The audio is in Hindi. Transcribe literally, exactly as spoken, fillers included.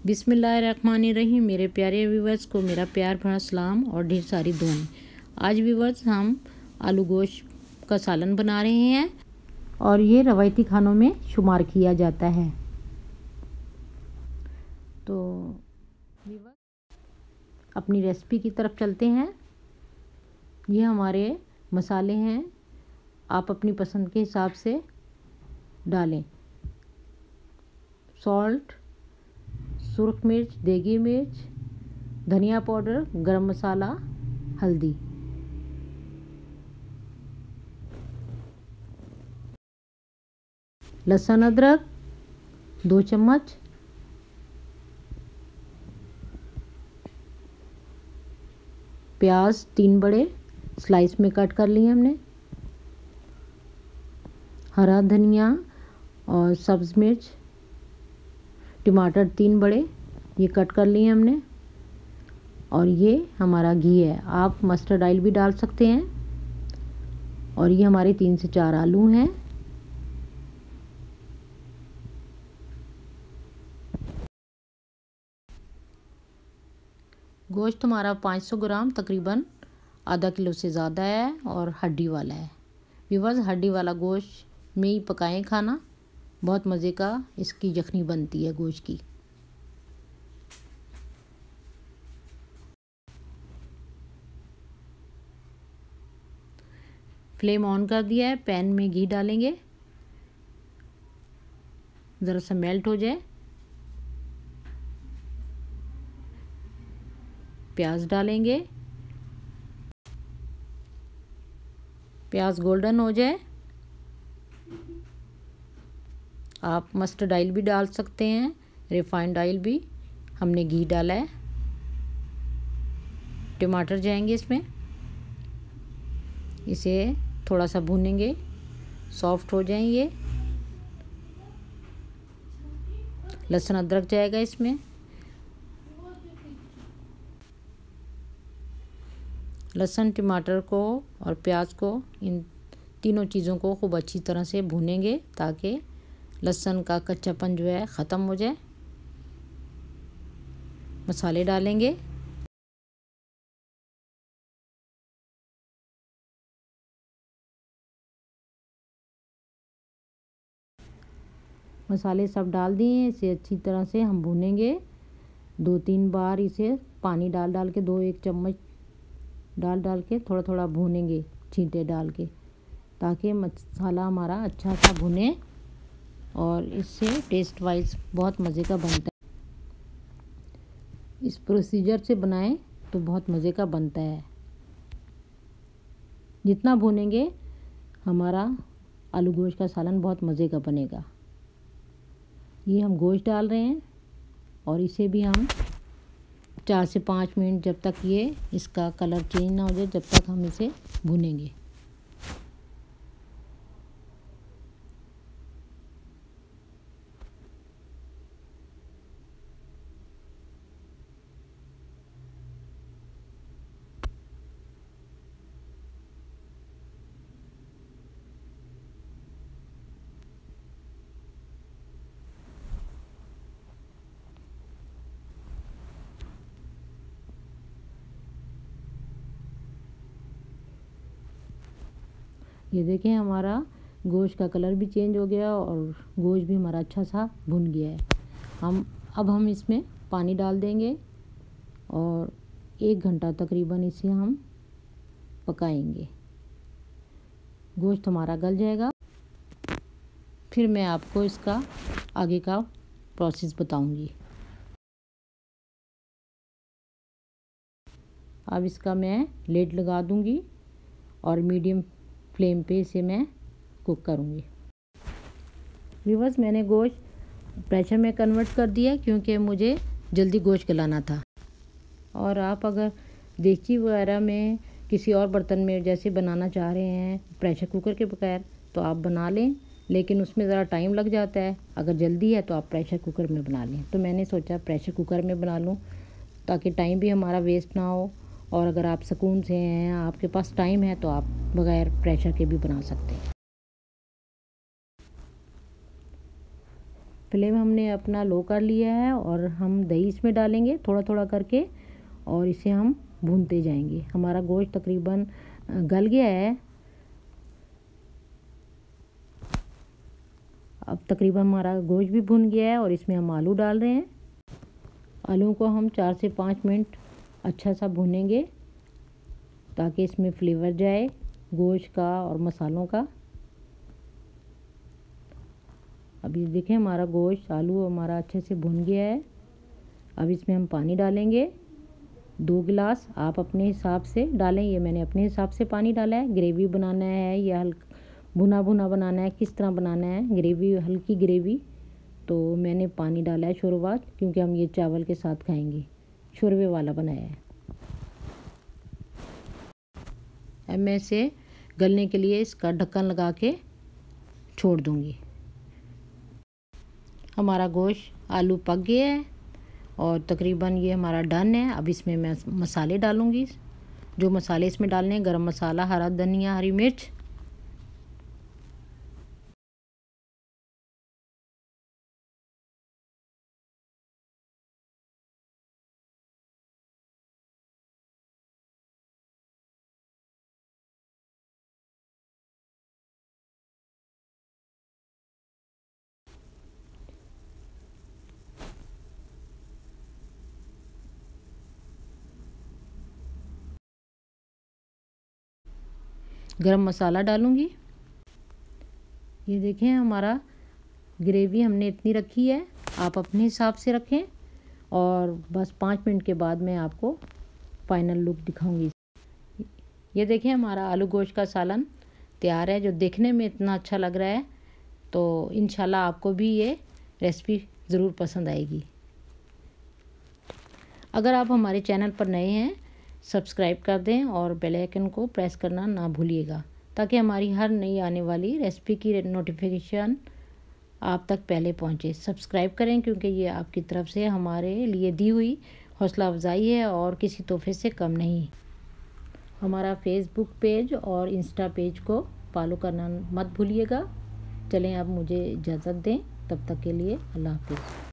बिस्मिल्लाहिर्रहमानिर्रहीम। मेरे प्यारे व्यूवर्स को मेरा प्यार भरा सलाम और ढेर सारी दुआएं। आज व्यूवर्स हम आलू गोश्त का सालन बना रहे हैं और ये रवायती खानों में शुमार किया जाता है। तो व्यूवर्स अपनी रेसिपी की तरफ चलते हैं। ये हमारे मसाले हैं, आप अपनी पसंद के हिसाब से डालें। सॉल्ट, सुरख मिर्च, देगी मिर्च, धनिया पाउडर, गरम मसाला, हल्दी। लहसुन अदरक दो चम्मच, प्याज तीन बड़े स्लाइस में कट कर लिए हमने, हरा धनिया और सब्ज़ मिर्च, टमाटर तीन बड़े ये कट कर लिए हमने। और ये हमारा घी है, आप मस्टर्ड ऑयल भी डाल सकते हैं। और ये हमारे तीन से चार आलू हैं। गोश्त हमारा पाँच सौ ग्राम तकरीबन आधा किलो से ज़्यादा है और हड्डी वाला है। व्यूअर्स हड्डी वाला गोश्त में ही पकाएं खाना, बहुत मज़े का इसकी यखनी बनती है गोश्त की। फ्लेम ऑन कर दिया है, पैन में घी डालेंगे, ज़रा सा मेल्ट हो जाए। प्याज डालेंगे, प्याज गोल्डन हो जाए। आप मस्टर्ड ऑयल भी डाल सकते हैं, रिफाइंड ऑयल भी, हमने घी डाला है। टमाटर जाएंगे इसमें, इसे थोड़ा सा भूनेंगे, सॉफ्ट हो जाएंगे। लहसुन अदरक जाएगा इसमें, लहसुन टमाटर को और प्याज को, इन तीनों चीज़ों को खूब अच्छी तरह से भूनेंगे ताकि लहसुन का कच्चापन जो है ख़त्म हो जाए। मसाले डालेंगे, मसाले सब डाल दिए। इसे अच्छी तरह से हम भूनेंगे, दो तीन बार इसे पानी डाल डाल के, दो एक चम्मच डाल डाल के थोड़ा थोड़ा भूनेंगे, छींटे डाल के, ताकि मसाला हमारा अच्छा सा भुने और इससे टेस्ट वाइज बहुत मज़े का बनता है। इस प्रोसीजर से बनाएं तो बहुत मज़े का बनता है। जितना भुनेंगे हमारा आलू गोश्त का सालन बहुत मज़े का बनेगा। ये हम गोश्त डाल रहे हैं और इसे भी हम चार से पाँच मिनट, जब तक ये इसका कलर चेंज ना हो जाए, जब तक हम इसे भुनेंगे। ये देखें हमारा गोश्त का कलर भी चेंज हो गया और गोश्त भी हमारा अच्छा सा भुन गया है। हम अब हम इसमें पानी डाल देंगे और एक घंटा तकरीबन इसे हम पकाएंगे। गोश्त हमारा गल जाएगा, फिर मैं आपको इसका आगे का प्रोसेस बताऊंगी। अब इसका मैं लिड लगा दूंगी और मीडियम फ्लेम पे इसे मैं कुक करूँगी। व्यूअर्स मैंने गोश्त प्रेशर में कन्वर्ट कर दिया क्योंकि मुझे जल्दी गोश्त गलाना था। और आप अगर देगची वगैरह में किसी और बर्तन में जैसे बनाना चाह रहे हैं प्रेशर कुकर के बगैर, तो आप बना लें, लेकिन उसमें ज़रा टाइम लग जाता है। अगर जल्दी है तो आप प्रेशर कुकर में बना लें। तो मैंने सोचा प्रेशर कुकर में बना लूँ ताकि टाइम भी हमारा वेस्ट ना हो। और अगर आप सुकून से हैं, आपके पास टाइम है, तो आप बगैर प्रेशर के भी बना सकते हैं। फ्लेम हमने अपना लो कर लिया है और हम दही इसमें डालेंगे थोड़ा थोड़ा करके और इसे हम भूनते जाएंगे। हमारा गोश्त तकरीबन गल गया है। अब तकरीबन हमारा गोश्त भी भुन गया है और इसमें हम आलू डाल रहे हैं। आलू को हम चार से पाँच मिनट अच्छा सा भूनेंगे ताकि इसमें फ्लेवर जाए गोश्त का और मसालों का। अभी देखें हमारा गोश्त आलू हमारा अच्छे से भुन गया है। अब इसमें हम पानी डालेंगे दो गिलास, आप अपने हिसाब से डालें। ये मैंने अपने हिसाब से पानी डाला है। ग्रेवी बनाना है या हल्का भुना भुना बनाना है, किस तरह बनाना है, ग्रेवी हल्की ग्रेवी, तो मैंने पानी डाला है शोरबा, क्योंकि हम ये चावल के साथ खाएंगे। शोरबे वाला बनाया है। अब मैं इसे गलने के लिए इसका ढक्कन लगा के छोड़ दूंगी। हमारा गोश्त आलू पक गया है और तकरीबन ये हमारा डन है। अब इसमें मैं मसाले डालूंगी। जो मसाले इसमें डालने हैं, गरम मसाला, हरा धनिया, हरी मिर्च, गरम मसाला डालूंगी। ये देखें हमारा ग्रेवी हमने इतनी रखी है, आप अपने हिसाब से रखें। और बस पाँच मिनट के बाद मैं आपको फाइनल लुक दिखाऊंगी। ये देखें हमारा आलू गोश्त का सालन तैयार है, जो देखने में इतना अच्छा लग रहा है। तो इंशाल्लाह आपको भी ये रेसिपी ज़रूर पसंद आएगी। अगर आप हमारे चैनल पर नए हैं, सब्सक्राइब कर दें और बेल आइकन को प्रेस करना ना भूलिएगा, ताकि हमारी हर नई आने वाली रेसिपी की नोटिफिकेशन आप तक पहले पहुंचे। सब्सक्राइब करें, क्योंकि ये आपकी तरफ से हमारे लिए दी हुई हौसला अफजाई है और किसी तोहफे से कम नहीं। हमारा फेसबुक पेज और इंस्टा पेज को फॉलो करना मत भूलिएगा। चलें अब मुझे इजाज़त दें, तब तक के लिए अल्लाह हाफिज़।